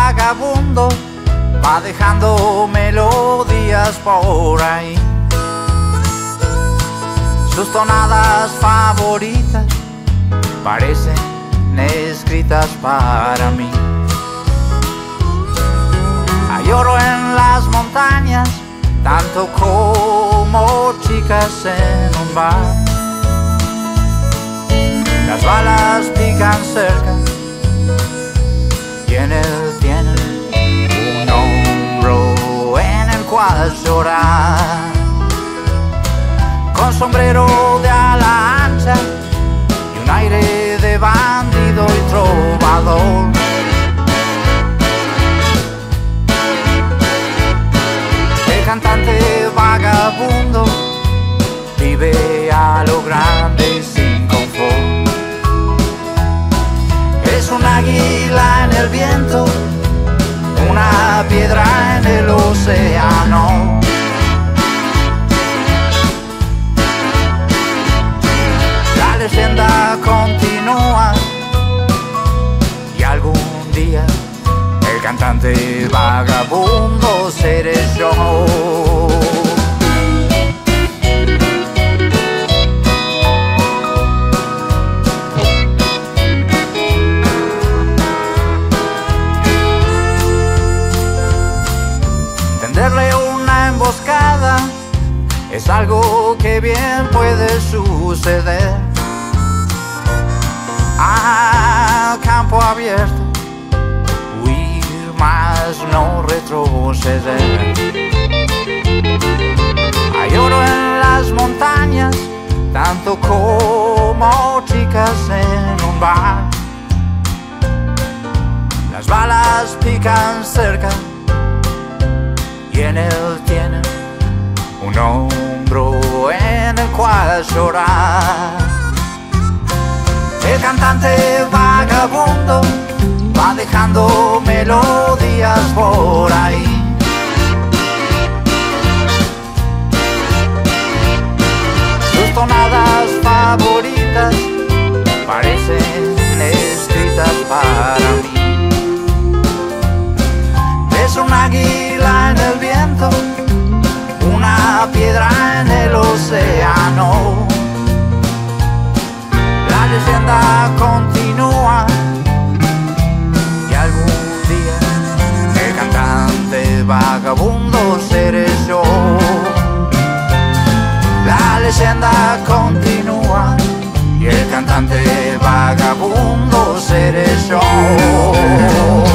vagabundo va dejando melodías por ahí. Sus tonadas favoritas parecen escritas para mí. Hay oro en las montañas, tanto como chicas en un bar. Las balas pican cerca y en él tienen un hombro en el cual llorar. Con sombrero de ala ancha y un aire de bandido y trovador. El cantante vagabundo vive a lo grande y sin confort. Es un águila en el viento, una piedra en el océano. La leyenda continúa y algún día el cantante vagabundo seré yo. Tenderle una emboscada es algo que bien puede suceder. Al campo abierto, huir más no retroceder. Hay oro en las montañas, tanto como chicas en un bar. Las balas pican cerca y en él tienen un hombro en el cual llorar. El cantante vagabundo va dejando melodías por ahí. Sus tonadas favoritas parecen escritas para mí. Es un águila en el viento, una piedra en el océano. La leyenda continúa y algún día el cantante vagabundo seré yo. La leyenda continúa y el cantante vagabundo seré yo.